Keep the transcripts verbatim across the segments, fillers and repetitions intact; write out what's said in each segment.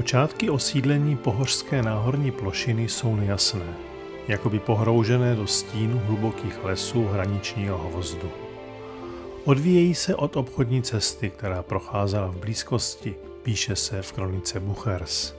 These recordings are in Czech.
Počátky osídlení pohořské náhorní plošiny jsou nejasné, jakoby pohroužené do stínu hlubokých lesů hraničního hvozdu. Odvíjejí se od obchodní cesty, která procházela v blízkosti, píše se v kronice Buchers.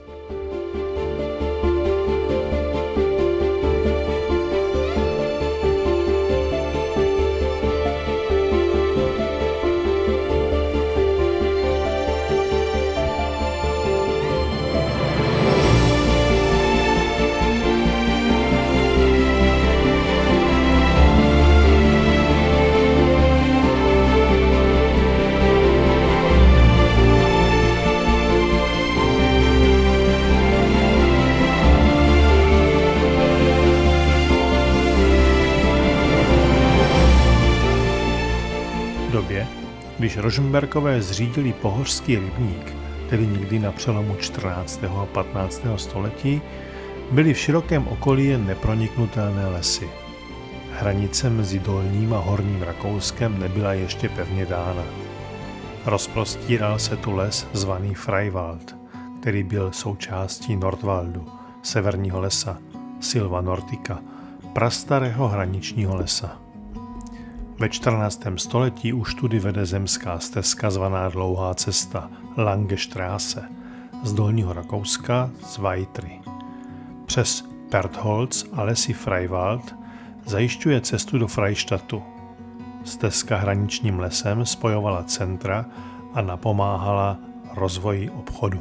Když Rožmberkové zřídili pohořský rybník, tedy někdy na přelomu čtrnáctého a patnáctého století, byly v širokém okolí jen neproniknutelné lesy. Hranice mezi Dolním a Horním Rakouskem nebyla ještě pevně dána. Rozprostíral se tu les zvaný Freiwald, který byl součástí Nordwaldu, severního lesa, Silva Nordica, prastarého hraničního lesa. Ve čtrnáctém století už tudy vede zemská stezka zvaná Dlouhá cesta, Lange Straße, z Dolního Rakouska z Weitry. Přes Pertholz a lesy Freiwald zajišťuje cestu do Freistadtu. Stezka hraničním lesem spojovala centra a napomáhala rozvoji obchodu.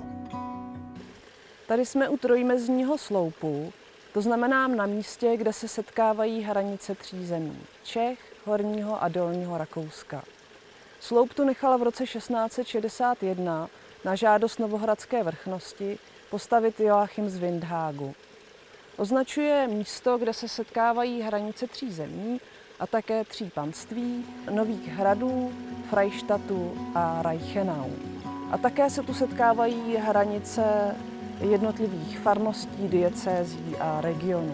Tady jsme u trojmezního sloupu, to znamená na místě, kde se setkávají hranice tří zemí, Čech, Horního a Dolního Rakouska. Sloup tu nechala v roce šestnáct set šedesát jedna na žádost Novohradské vrchnosti postavit Joachim z Windhagu. Označuje místo, kde se setkávají hranice tří zemí a také tří panství, Nových hradů, Freistadtu a Reichenau. A také se tu setkávají hranice jednotlivých farností, diecézí a regionů.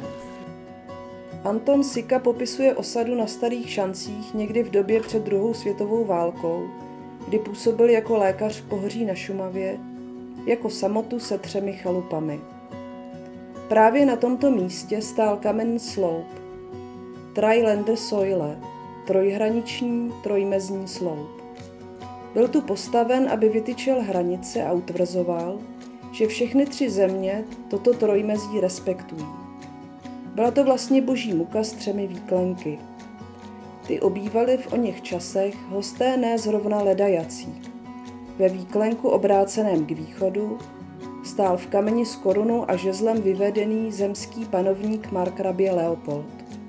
Anton Sika popisuje osadu na Starých Šancích někdy v době před druhou světovou válkou, kdy působil jako lékař v Pohoří na Šumavě, jako samotu se třemi chalupami. Právě na tomto místě stál kamenný sloup, Dreiländer Säule, trojhraniční trojmezní sloup. Byl tu postaven, aby vytyčil hranice a utvrzoval, že všechny tři země toto trojmezí respektují. Byla to vlastně boží muka s třemi výklenky. Ty obývali v oněch časech hosté ne zrovna ledajací. Ve výklenku obráceném k východu stál v kameni s korunou a žezlem vyvedený zemský panovník markrabě Leopold.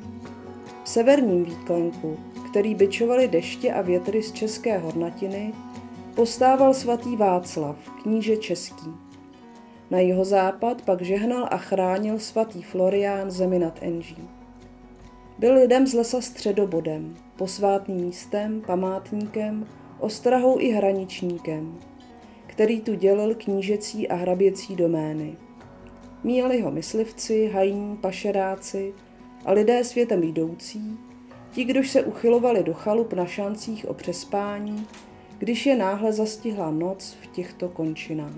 V severním výklenku, který bičovali deště a větry z České hornatiny, postával svatý Václav, kníže český. Na jihozápad pak žehnal a chránil svatý Florián zemi nad Enží. Byl lidem z lesa středobodem, posvátným místem, památníkem, ostrahou i hraničníkem, který tu dělil knížecí a hraběcí domény. Míjeli ho myslivci, hajní, pašeráci a lidé světem jdoucí, ti, kdož se uchylovali do chalup na šancích o přespání, když je náhle zastihla noc v těchto končinách.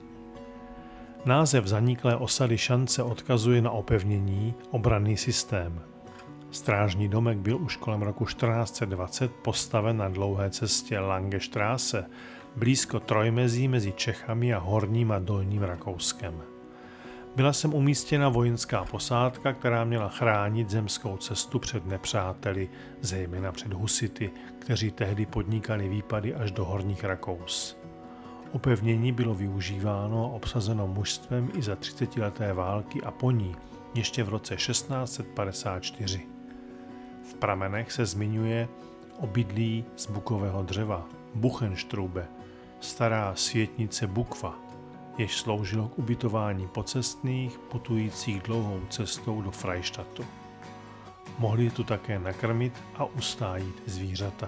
Název zaniklé osady Šance odkazuje na opevnění, obranný systém. Strážní domek byl už kolem roku čtrnáct set dvacet postaven na Dlouhé cestě Lange Straße, blízko trojmezí mezi Čechami a Horním a Dolním Rakouskem. Byla sem umístěna vojenská posádka, která měla chránit zemskou cestu před nepřáteli, zejména před husity, kteří tehdy podnikali výpady až do Horních Rakous. Opevnění bylo využíváno a obsazeno mužstvem i za třicetileté války a po ní, ještě v roce šestnáct set padesát čtyři. V pramenech se zmiňuje obydlí z bukového dřeva, Buchenstrube, stará světnice Bukva, jež sloužilo k ubytování pocestných, putujících dlouhou cestou do Freistadtu. Mohli tu také nakrmit a ustájit zvířata.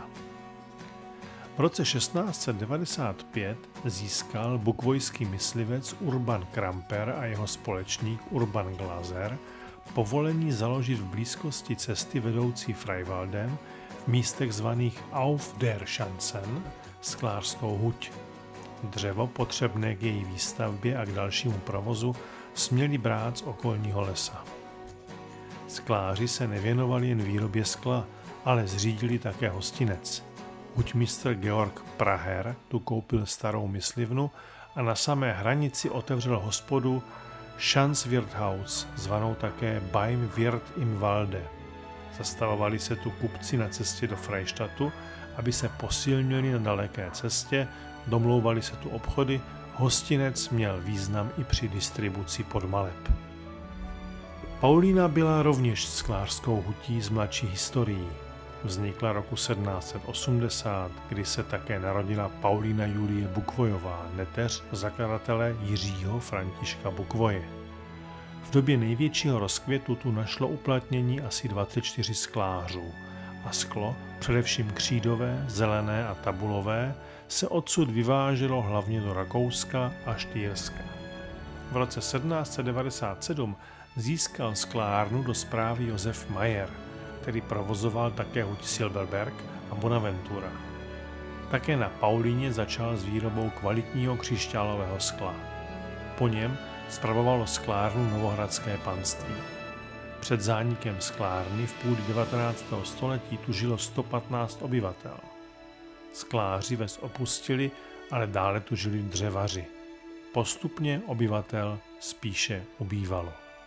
V roce šestnáct set devadesát pět získal bukvojský myslivec Urban Kramper a jeho společník Urban Glaser povolení založit v blízkosti cesty vedoucí Freiwaldem v místech zvaných Auf der Schanzen sklářskou huť. Dřevo potřebné k její výstavbě a k dalšímu provozu směli brát z okolního lesa. Skláři se nevěnovali jen výrobě skla, ale zřídili také hostinec. Huťmistr Georg Praher tu koupil starou myslivnu a na samé hranici otevřel hospodu Schanzwirthaus, zvanou také Beim Wirt im Walde. Zastavovali se tu kupci na cestě do Freistatu, aby se posilnili na daleké cestě, domlouvali se tu obchody, hostinec měl význam i při distribuci podmaleb. Paulína byla rovněž sklářskou hutí z mladší historií. Vznikla roku sedmnáct set osmdesát, kdy se také narodila Paulína Julie Bukvojová, neteř zakladatele Jiřího Františka Bukvoje. V době největšího rozkvětu tu našlo uplatnění asi dvacet čtyři sklářů a sklo, především křídové, zelené a tabulové, se odsud vyváželo hlavně do Rakouska a Štýrska. V roce sedmnáct set devadesát sedm získal sklárnu do správy Josef Mayer, který provozoval také huť Silberberg a Bonaventura. Také na Paulíně začal s výrobou kvalitního křišťálového skla. Po něm spravovalo sklárnu Novohradské panství. Před zánikem sklárny v půli devatenáctého století tu žilo sto patnáct obyvatel. Skláři ves opustili, ale dále tu žili dřevaři. Postupně obyvatel spíše ubývalo.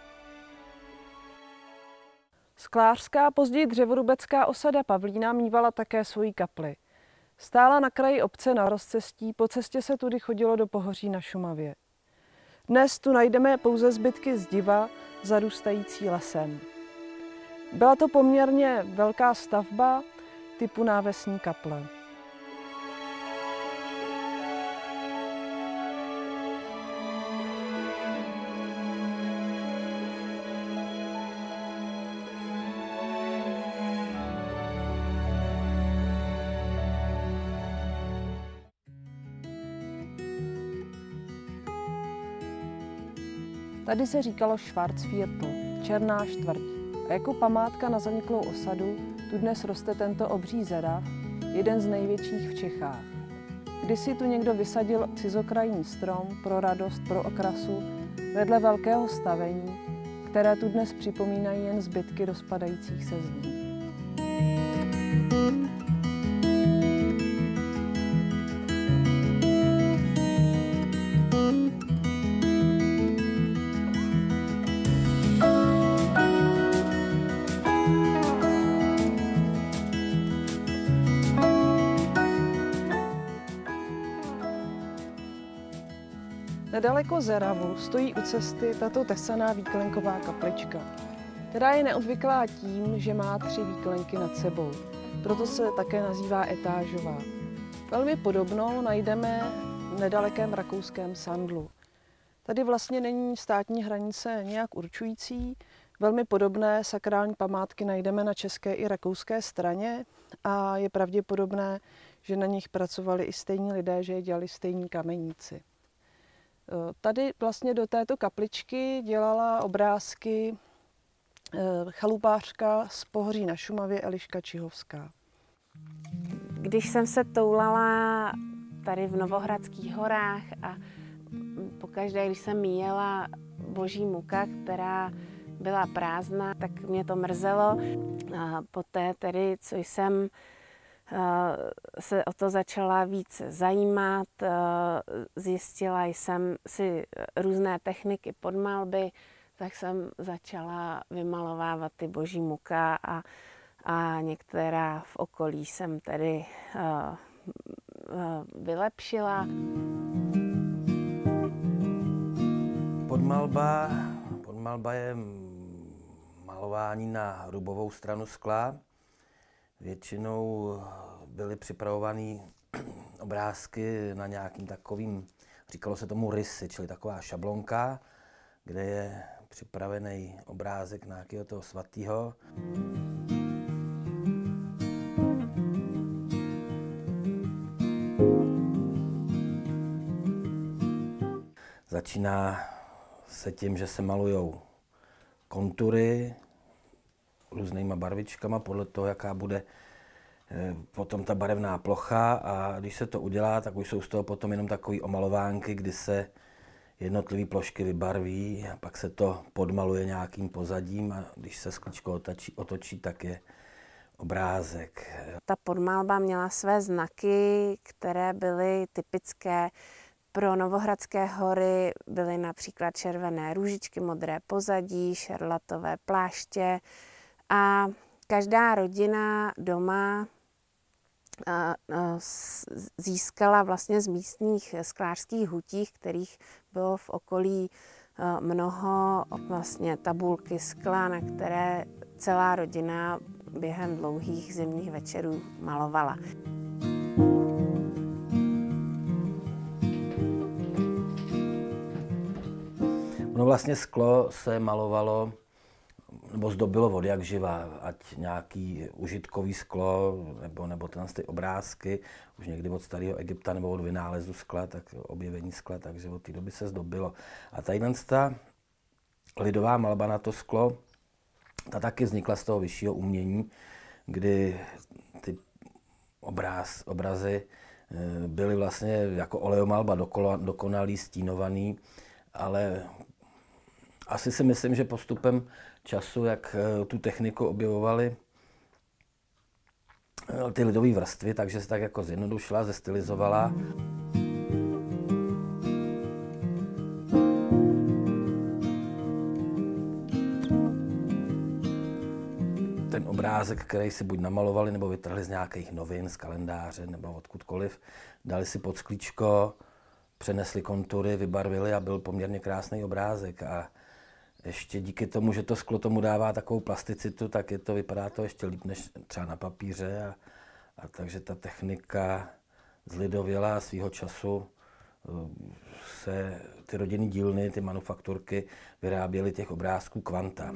Sklářská, později dřevorubecká osada Pavlína mívala také svoji kapli. Stála na kraji obce na rozcestí, po cestě se tudy chodilo do Pohoří na Šumavě. Dnes tu najdeme pouze zbytky zdiva, zarůstající lesem. Byla to poměrně velká stavba typu návesní kaple. Tady se říkalo Schwarzviertel, černá čtvrť. A jako památka na zaniklou osadu tu dnes roste tento obří zerav, jeden z největších v Čechách. Kdysi tu někdo vysadil cizokrajní strom pro radost, pro okrasu, vedle velkého stavení, které tu dnes připomínají jen zbytky rozpadajících se zdí. Nedaleko Zeravu stojí u cesty tato tesaná výklenková kaplička, která je neobvyklá tím, že má tři výklenky nad sebou. Proto se také nazývá etážová. Velmi podobnou najdeme v nedalekém rakouském Sandlu. Tady vlastně není státní hranice nějak určující. Velmi podobné sakrální památky najdeme na české i rakouské straně a je pravděpodobné, že na nich pracovali i stejní lidé, že je dělali stejní kameníci. Tady vlastně do této kapličky dělala obrázky chalupářka z Pohoří na Šumavě Eliška Čihovská. Když jsem se toulala tady v Novohradských horách a pokaždé, když jsem míjela Boží muka, která byla prázdná, tak mě to mrzelo. A poté tedy, co jsem se o to začala víc zajímat, zjistila jsem si různé techniky podmalby, tak jsem začala vymalovávat ty Boží muka a, a některá v okolí jsem tedy vylepšila. Podmalba, podmalba je malování na hrubovou stranu skla. Většinou byly připravované obrázky na nějakým takovým, říkalo se tomu rysy, čili taková šablonka, kde je připravený obrázek nějakého toho svatého. Začíná se tím, že se malujou kontury různýma barvičkama podle toho, jaká bude potom ta barevná plocha a když se to udělá, tak už jsou z toho potom jenom takové omalovánky, kdy se jednotlivé plošky vybarví a pak se to podmaluje nějakým pozadím a když se sklíčko otočí, otočí, tak je obrázek. Ta podmalba měla své znaky, které byly typické pro Novohradské hory. Byly například červené růžičky, modré pozadí, šarlatové pláště a každá rodina doma získala vlastně z místních sklářských hutí, kterých bylo v okolí mnoho, vlastně tabulky skla, na které celá rodina během dlouhých zimních večerů malovala. No vlastně sklo se malovalo nebo zdobilo od jak živa, ať nějaký užitkový sklo, nebo, nebo tyhle ty obrázky, už někdy od starého Egypta nebo od vynálezu skla, tak objevení skla, takže od té doby se zdobilo. A tadyhle ta lidová malba na to sklo, ta taky vznikla z toho vyššího umění, kdy ty obráz, obrazy byly vlastně jako olejomalba dokonalý, stínovaný, ale asi si myslím, že postupem času, jak tu techniku objevovali ty lidové vrstvy, takže se tak jako zjednodušila, zestylizovala. Ten obrázek, který si buď namalovali, nebo vytrhli z nějakých novin, z kalendáře, nebo odkudkoliv, dali si pod sklíčko, přenesli kontury, vybarvili a byl poměrně krásný obrázek. A ještě díky tomu, že to sklo tomu dává takovou plasticitu, tak je to, vypadá to ještě líp než třeba na papíře. A, a takže ta technika zlidověla a svýho času se ty rodinné dílny, ty manufakturky vyráběly těch obrázků kvanta.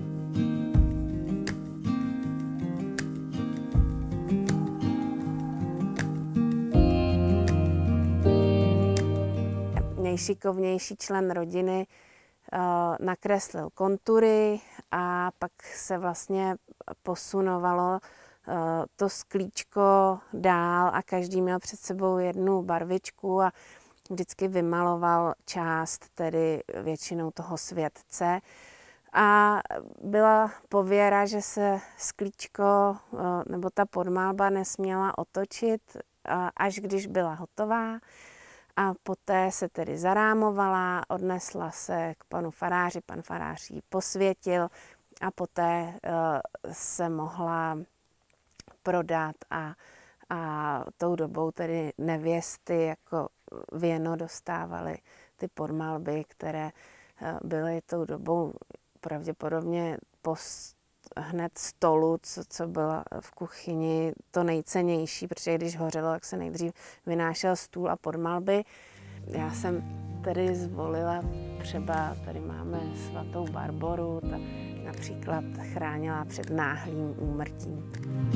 Nejšikovnější člen rodiny nakreslil kontury a pak se vlastně posunovalo to sklíčko dál a každý měl před sebou jednu barvičku a vždycky vymaloval část, tedy většinou toho světce. A byla pověra, že se sklíčko nebo ta podmalba nesměla otočit, až když byla hotová. A poté se tedy zarámovala, odnesla se k panu faráři, pan farář ji posvětil a poté se mohla prodat a, a tou dobou tedy nevěsty jako věno dostávaly ty podmalby, které byly tou dobou pravděpodobně po hned stolu, co, co bylo v kuchyni, to nejcennější, protože když hořelo, tak se nejdřív vynášel stůl a podmalby. Já jsem tedy zvolila třeba, tady máme svatou Barboru, ta například chránila před náhlým úmrtím.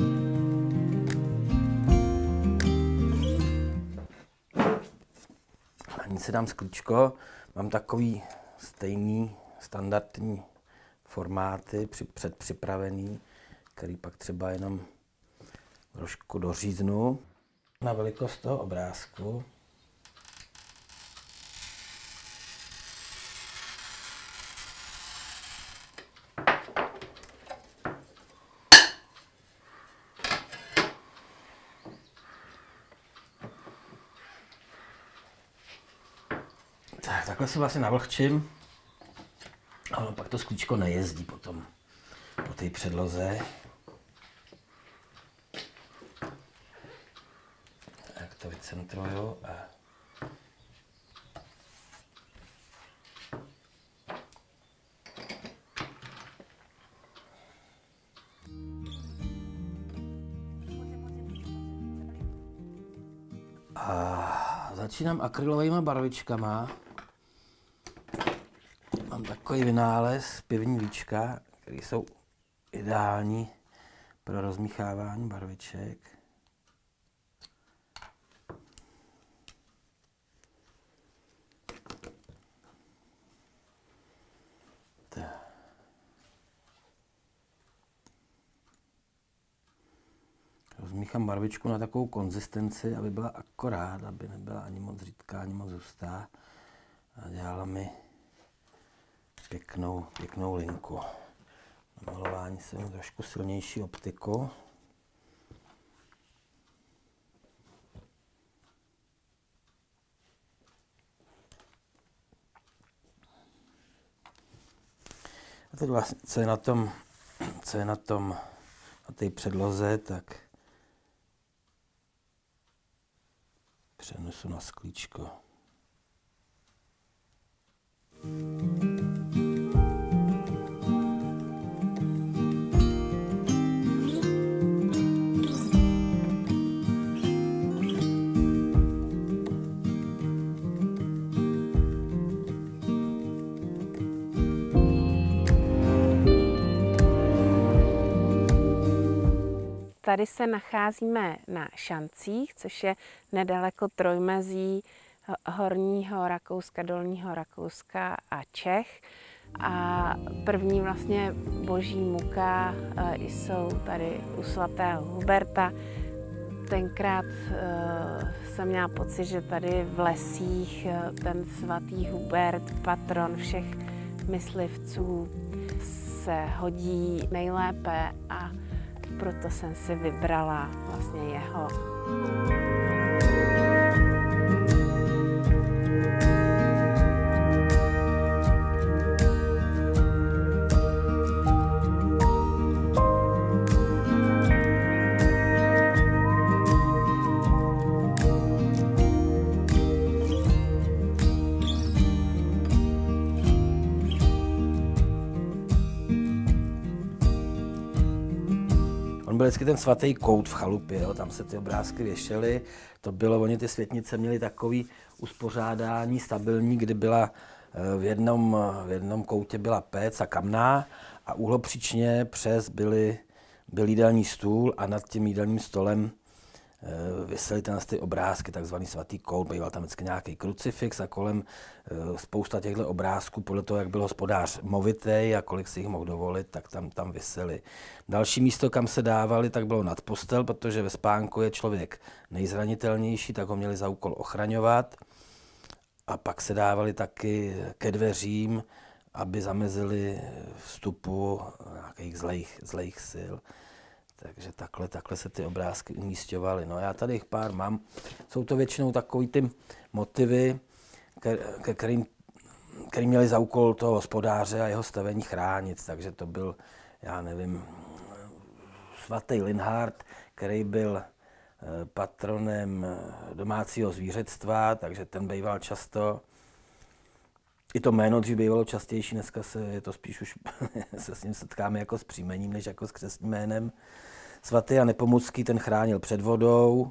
Ani si dám sklíčko, mám takový stejný standardní formáty předpřipravený, který pak třeba jenom trošku doříznu na velikost toho obrázku. Tak, takhle se vlastně navlhčím. Ale pak to sklíčko nejezdí potom po té předloze. Jak to vycentruju a a začínám akrylovými barvičkama. Mám takový vynález pivní víčka, které jsou ideální pro rozmíchávání barviček. Tak. míchám barvičku na takovou konzistenci, aby byla akorát, aby nebyla ani moc řídká, ani moc hustá. A dělala mi pěknou, pěknou linku. Na malování jsem trošku silnější optiku. A teď vlastně, co je na tom, co je na tom, na té předloze, tak přenesu na sklíčko. Tady se nacházíme na Šancích, což je nedaleko trojmezí Horního Rakouska, Dolního Rakouska a Čech. A první vlastně boží muka jsou tady u svatého Huberta. Tenkrát jsem měla pocit, že tady v lesích ten svatý Hubert, patron všech myslivců, se hodí nejlépe a proto jsem si vybrala vlastně jeho. On byl vždycky ten svatý kout v chalupě, jo, tam se ty obrázky věšely. To bylo, oni ty světnice měly takový uspořádání stabilní, kdy byla v jednom, v jednom koutě byla pec a kamna a úhlopříčně přes byly, byl jídelní stůl a nad tím jídelním stolem visely ty obrázky, takzvaný svatý kout, býval tam vždycky nějaký krucifix a kolem spousta těchto obrázků, podle toho, jak byl hospodář movitej a kolik si jich mohl dovolit, tak tam, tam visely. Další místo, kam se dávali, tak bylo nad postel, protože ve spánku je člověk nejzranitelnější, tak ho měli za úkol ochraňovat. A pak se dávali taky ke dveřím, aby zamezili vstupu nějakých zlejch, zlejch sil. Takže takhle, takhle se ty obrázky umísťovaly. No já tady jich pár mám. Jsou to většinou takový ty motivy, ke kterým, který měli za úkol toho hospodáře a jeho stavení chránit. Takže to byl, já nevím, svatý Linhard, který byl patronem domácího zvířectva, takže ten býval často. I to jméno dřív bývalo častější, dneska se je to spíš už se s ním setkáme jako s příjmením, než jako s křestním jménem. Svatý Jan Nepomucký, ten chránil před vodou.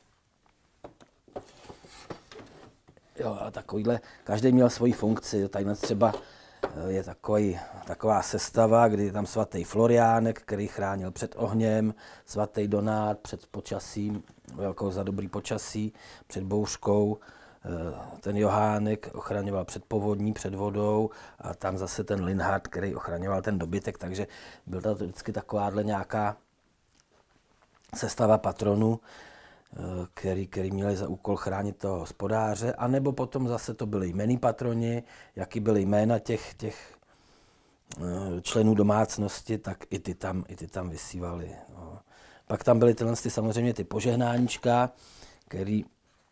Jo, a takovýhle, každý měl svoji funkci. Tady třeba je takový, taková sestava, kdy je tam svatý Floriánek, který chránil před ohněm, svatý Donát před počasím, jako za dobrý počasí, před bouřkou. Ten Johánek ochraňoval před povodní, před vodou a tam zase ten Linhard, který ochraňoval ten dobytek, takže byla to vždycky takováhle nějaká sestava patronů, který, který měli za úkol chránit toho hospodáře, anebo potom zase to byli jmenní patroni, jaký byly jména těch, těch členů domácnosti, tak i ty tam, i ty tam vysívali. No. Pak tam byly tyhle samozřejmě ty požehnáníčka, který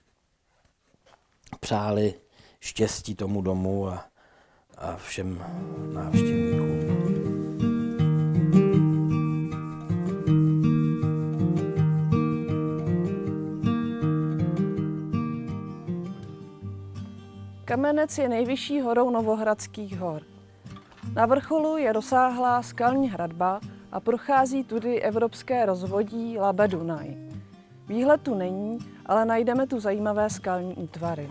přáli štěstí tomu domu a, a všem návštěvníkům. Kamenec je nejvyšší horou Novohradských hor. Na vrcholu je rozsáhlá skalní hradba a prochází tudy evropské rozvodí Labe Dunaj. Výhled tu není, ale najdeme tu zajímavé skalní útvary.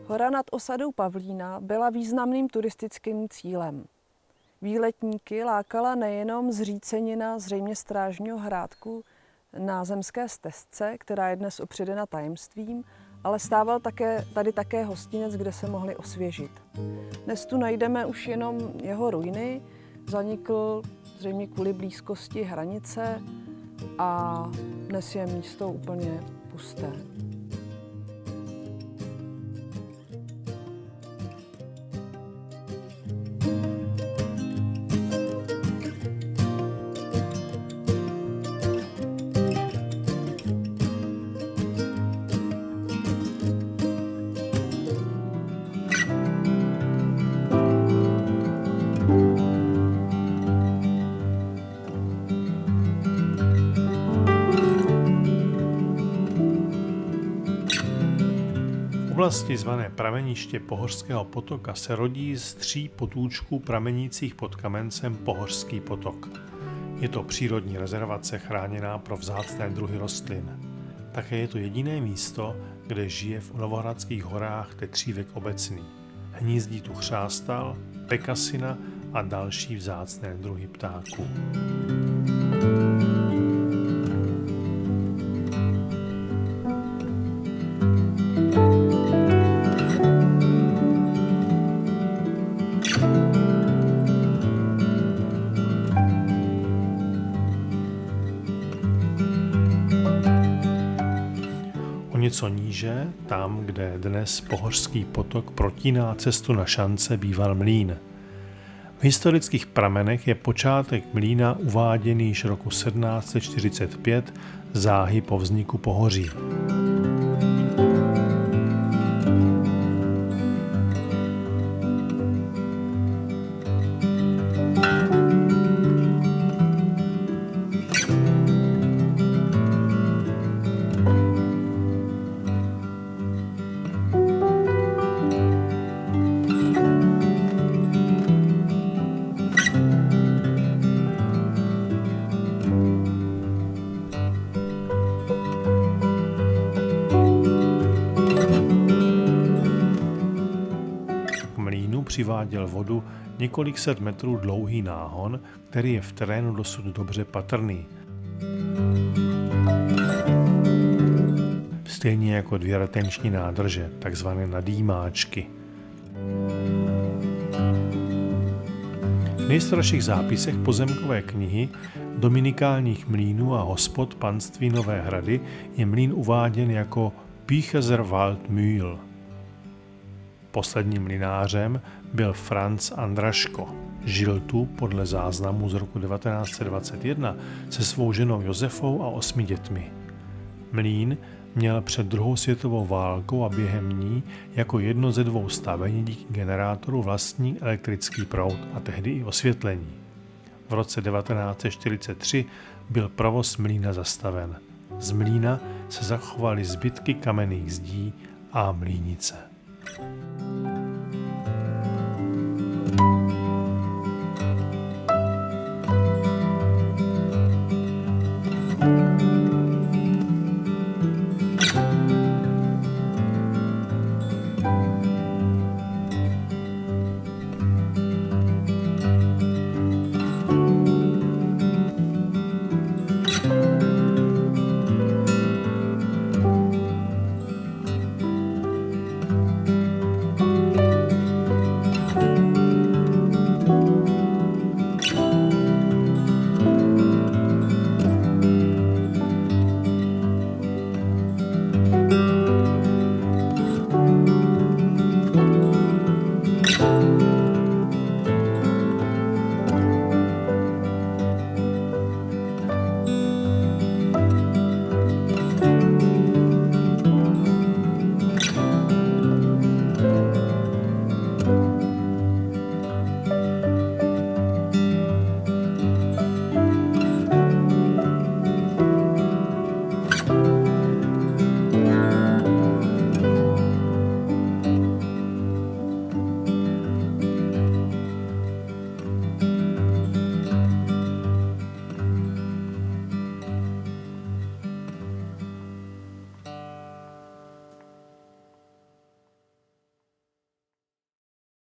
Hora nad osadou Pavlína byla významným turistickým cílem. Výletníky lákala nejenom zřícenina zřejmě Strážního hrádku na zemské stezce, která je dnes opředena tajemstvím, ale stával také, tady také hostinec, kde se mohli osvěžit. Dnes tu najdeme už jenom jeho ruiny, zanikl zřejmě kvůli blízkosti hranice a dnes je místo úplně pusté. V oblasti zvané prameniště Pohořského potoka se rodí z tří potůčků pramenících pod Kamencem Pohořský potok. Je to přírodní rezervace chráněná pro vzácné druhy rostlin. Také je to jediné místo, kde žije v Novohradských horách tetřívek obecný. Hnízdí tu chřástal, bekasina a další vzácné druhy ptáků. Něco níže, tam, kde dnes Pohořský potok protíná cestu na Šance, býval mlýn. V historických pramenech je počátek mlýna uváděný již roku sedmnáct set čtyřicet pět, záhy po vzniku pohoří. Přiváděl vodu několik set metrů dlouhý náhon, který je v terénu dosud dobře patrný. Stejně jako dvě retenční nádrže, takzvané nadýmáčky. V nejstarších zápisech pozemkové knihy dominikálních mlýnů a hospod panství Nové Hrady je mlýn uváděn jako Pücheser Waldmühl. Posledním mlynářem byl Franz Andraško. Žil tu podle záznamu z roku devatenáct set dvacet jedna se svou ženou Josefou a osmi dětmi. Mlýn měl před druhou světovou válkou a během ní jako jedno ze dvou stavení díky generátoru vlastní elektrický proud a tehdy i osvětlení. V roce devatenáct set čtyřicet tři byl provoz mlýna zastaven. Z mlýna se zachovaly zbytky kamenných zdí a mlýnice. Thank you.